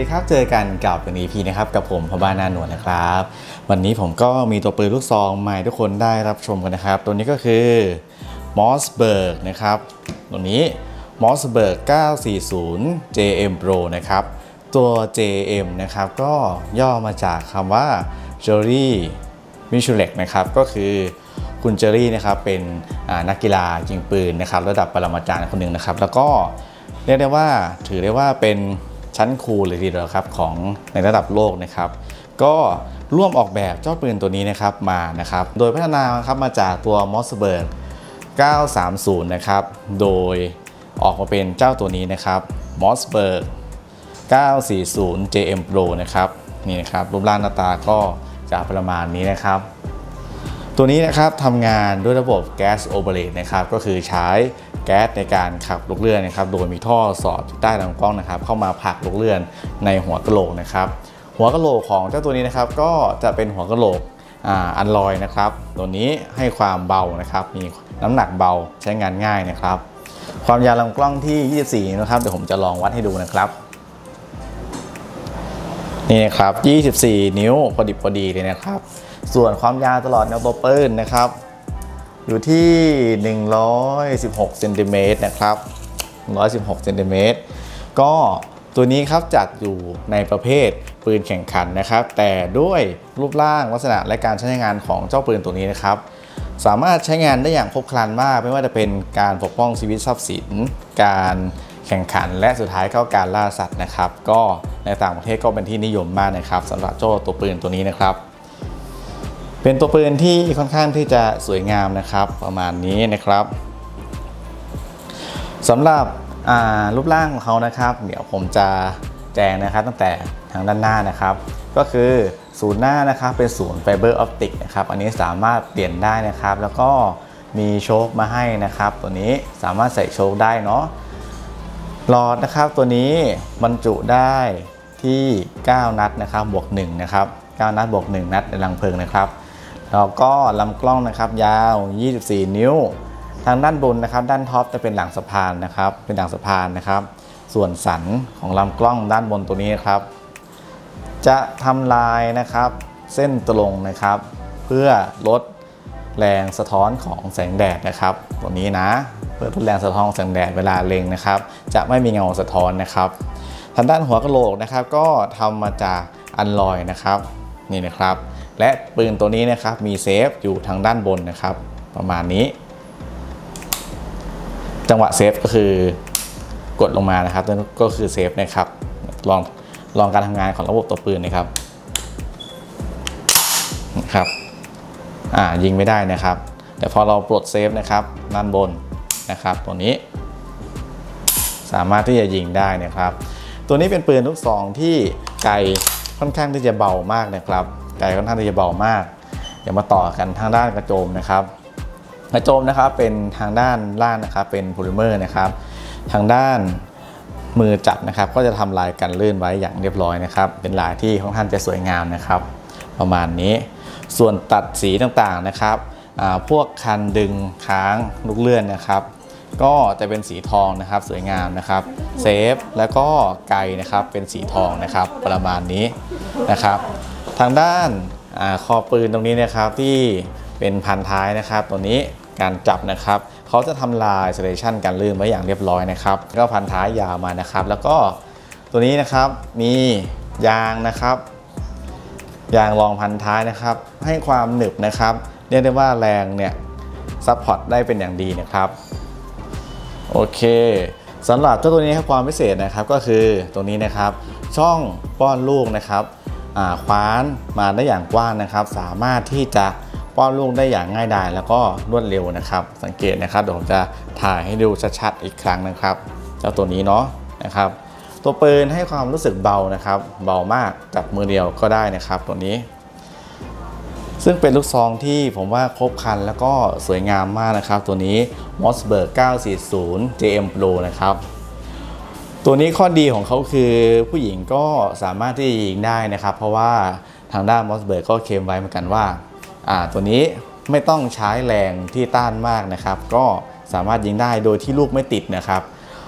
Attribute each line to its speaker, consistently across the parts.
Speaker 1: ดีครับเจอกันกับวันนี้พี่นะครับกับผมพบ้านนาหนวลนะครับวันนี้ผมก็มีตัวปืนลูกซองมาให้ทุกคนได้รับชมกันนะครับตัวนี้ก็คือ Mossberg นะครับตัวนี้ Mossberg 940 JM Pro นะครับตัว JM นะครับก็ย่อมาจากคำว่า Jerry Miculek นะครับก็คือคุณเจอรี่นะครับเป็นนักกีฬายิงปืนนะครับระดับปรมาจารย์คนหนึ่งนะครับแล้วก็เรียกได้ว่าถือได้ว่าเป็นชั้นครูเลยทีเดียวครับของในระดับโลกนะครับก็ร่วมออกแบบเจ้าปืนตัวนี้นะครับมานะครับโดยพัฒนาครับมาจากตัว Mossberg 930นะครับโดยออกมาเป็นเจ้าตัวนี้นะครับ Mossberg 940 JM Pro นะครับนี่นะครับรูปร่างหน้าตาก็จะประมาณนี้นะครับตัวนี้นะครับทำงานด้วยระบบแก๊สโอเปเรตนะครับก็คือใช้แก๊สในการขับลูกเลื่อนนะครับโดยมีท่อสอดใต้ลำกล้องนะครับเข้ามาผลักลูกเลื่อนในหัวกะโหลกนะครับหัวกะโหลกของเจ้าตัวนี้นะครับก็จะเป็นหัวกะโหลกอัลลอยนะครับตัวนี้ให้ความเบานะครับมีน้ำหนักเบาใช้งานง่ายนะครับความยาวลำกล้องที่24นะครับเดี๋ยวผมจะลองวัดให้ดูนะครับนี่นะครับ24นิ้วพอดีเลยนะครับส่วนความยาวตลอดแนวตัวปืนนะครับอยู่ที่116เซนติเมตรนะครับ116เซนติเมตรก็ตัวนี้ครับจัดอยู่ในประเภทปืนแข่งขันนะครับแต่ด้วยรูปร่างลักษณะและการใช้งานของเจ้าปืนตัวนี้นะครับสามารถใช้งานได้อย่างครบครันมากไม่ว่าจะเป็นการปกป้องชีวิตทรัพย์สินการแข่งขันและสุดท้ายก็การล่าสัตว์นะครับก็ในต่างประเทศก็เป็นที่นิยมมากนะครับสำหรับเจ้าตัวปืนตัวนี้นะครับเป็นตัวปืนที่ค่อนข้างที่จะสวยงามนะครับประมาณนี้นะครับสำหรับรูปร่างของเขานะครับเดี๋ยวผมจะแจ้งนะครับตั้งแต่ทางด้านหน้านะครับก็คือศูนย์หน้านะครับเป็นศูนย์ไฟเบอร์ออปติกนะครับอันนี้สามารถเปลี่ยนได้นะครับแล้วก็มีโชคมาให้นะครับตัวนี้สามารถใส่โชคได้เนาะหลอดนะครับตัวนี้บรรจุได้ที่9นัดนะครับบวก1นะครับ9นัดบวก1นัดในรังเพลิงนะครับแล้วก็ลำกล้องนะครับยาว24นิ้วทางด้านบนนะครับด้านท็อปจะเป็นหลังสะพานนะครับเป็นหลังสะพานนะครับส่วนสันของลำกล้องด้านบนตัวนี้นะครับจะทำลายนะครับเส้นตรงนะครับเพื่อลดแรงสะท้อนของแสงแดดนะครับตัวนี้นะเพื่อลดแรงสะท้อนของแสงแดดเวลาเล็งนะครับจะไม่มีเงาสะท้อนนะครับทางด้านหัวกะโหลกนะครับก็ทำมาจากอัลลอยนะครับนี่นะครับและปืนตัวนี้นะครับมีเซฟอยู่ทางด้านบนนะครับประมาณนี้จังหวะเซฟก็คือกดลงมานะครับก็คือเซฟนะครับลองการทำงานของระบบตัวปืนนะครับยิงไม่ได้นะครับแต่พอเราปลดเซฟนะครับด้านบนนะครับตัวนี้สามารถที่จะยิงได้นะครับตัวนี้เป็นปืนลูกซองที่ไกค่อนข้างที่จะเบามากนะครับไกค่อนข้างที่จะเบามากเดี๋ยวมาต่อกันทางด้านกระโจมนะครับกระโจมนะครับเป็นทางด้านล่างนะครับเป็นโพลิเมอร์นะครับทางด้านมือจับนะครับก็จะทำลายกันลื่นไว้อย่างเรียบร้อยนะครับเป็นลายที่ค่อนข้างจะสวยงามนะครับประมาณนี้ส่วนตัดสีต่างๆนะครับพวกคันดึงค้างลูกเลื่อนนะครับก็จะเป็นสีทองนะครับสวยงามนะครับเซฟแล้วก็ไกนะครับเป็นสีทองนะครับประมาณนี้นะครับทางด้านคอปืนตรงนี้นะครับที่เป็นพันท้ายนะครับตัวนี้การจับนะครับเขาจะทำลายเซเลชันกันลื่นไว้อย่างเรียบร้อยนะครับก็พันท้ายยาวมานะครับแล้วก็ตัวนี้นะครับมียางนะครับยางรองพันท้ายนะครับให้ความหนึบนะครับเรียกได้ว่าแรงเนี่ยซัพพอร์ตได้เป็นอย่างดีนะครับโอเคสำหรับเจ้าตัวนี้ครับความพิเศษนะครับก็คือตัวนี้นะครับช่องป้อนลูกนะครับคว้านมาได้อย่างกว้างนะครับสามารถที่จะป้อนลูกได้อย่างง่ายดายแล้วก็รวดเร็วนะครับสังเกตนะครับเดี๋ยวผมจะถ่ายให้ดูชัดๆอีกครั้งนะครับเจ้าตัวนี้เนาะนะครับตัวปืนให้ความรู้สึกเบานะครับเบามากจับมือเดียวก็ได้นะครับตัวนี้ซึ่งเป็นลูกซองที่ผมว่าครบครันแล้วก็สวยงามมากนะครับตัวนี้ Mossberg 940 JM Pro นะครับตัวนี้ข้อดีของเขาคือผู้หญิงก็สามารถที่จะยิงได้นะครับเพราะว่าทางด้าน Mossberg ก็เคลมไว้เหมือนกันว่าตัวนี้ไม่ต้องใช้แรงที่ต้านมากนะครับก็สามารถยิงได้โดยที่ลูกไม่ติดนะครับ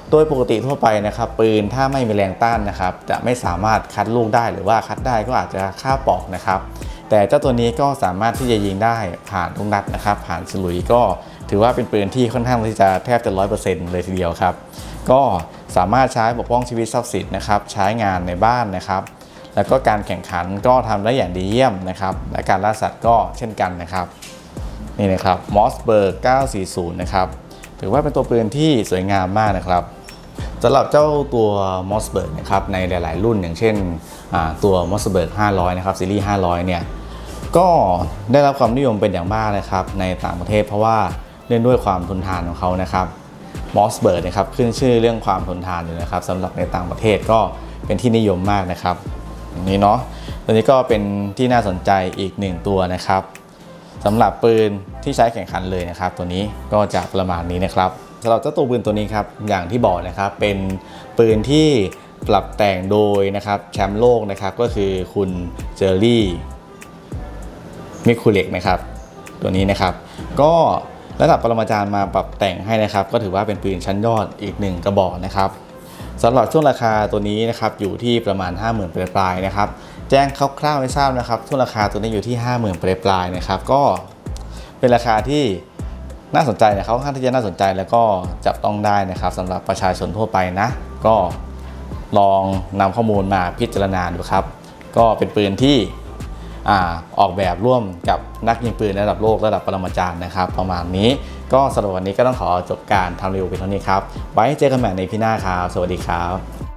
Speaker 1: โดยปกติทั่วไปนะครับปืนถ้าไม่มีแรงต้านนะครับจะไม่สามารถคัดลูกได้หรือว่าคัดได้ก็อาจจะฆ่าปอกนะครับแต่เจ้าตัวนี้ก็สามารถที่จะยิงได้ผ่านทุกนัดนะครับผ่านฉลุยก็ถือว่าเป็นปืนที่ค่อนข้างที่จะแทบจะ 100% เลยทีเดียวครับก็สามารถใช้ปกป้องชีวิตทรัพย์สินนะครับใช้งานในบ้านนะครับแล้วก็การแข่งขันก็ทำได้อย่างดีเยี่ยมนะครับและการล่าสัตว์ก็เช่นกันนะครับนี่นะครับ Mossberg 940นะครับถือว่าเป็นตัวปืนที่สวยงามมากนะครับสำหรับเจ้าตัว Mossberg นะครับในหลายๆรุ่นอย่างเช่นตัว Mossberg 500นะครับซีรีส์500เนี่ยก็ได้รับความนิยมเป็นอย่างมากนะครับในต่างประเทศเพราะว่าเนื่องด้วยความทนทานของเขานะครับ Mossberg นะครับขึ้นชื่อเรื่องความทนทานอยู่นะครับสำหรับในต่างประเทศก็เป็นที่นิยมมากนะครับอย่างนี้เนาะตัวนี้ก็เป็นที่น่าสนใจอีก1ตัวนะครับสำหรับปืนที่ใช้แข่งขันเลยนะครับตัวนี้ก็จะประมาณนี้นะครับสำหรับเจ้าตัวปืนตัวนี้ครับอย่างที่บอกนะครับเป็นปืนที่ปรับแต่งโดยนะครับแชมป์โลกนะครับก็คือคุณเจอรี่มิคูเล็กนะครับตัวนี้นะครับก็ระดับปรมาจารย์มาปรับแต่งให้นะครับก็ถือว่าเป็นปืนชั้นยอดอีก1กระบอกนะครับสำหรับช่วงราคาตัวนี้นะครับอยู่ที่ประมาณ 50,000 ปลายๆนะครับแจ้งคร่าวๆให้ทราบนะครับช่วงราคาตัวนี้อยู่ที่ 50,000 ปลายๆนะครับก็เป็นราคาที่น่าสนใจนะครับค่อนข้างที่จะน่าสนใจแล้วก็จับต้องได้นะครับสำหรับประชาชนทั่วไปนะก็ลองนำข้อมูลมาพิจารณาดูครับก็เป็นปืนที่ออกแบบร่วมกับนักยิงปืนระดับโลกระดับปรมาจารย์นะครับประมาณนี้ก็สำหรับวันนี้ก็ต้องขอจบการทำรีวิวเพียงเท่านี้ครับไว้เจอกันใหม่ในพี่หน้าครับสวัสดีครับ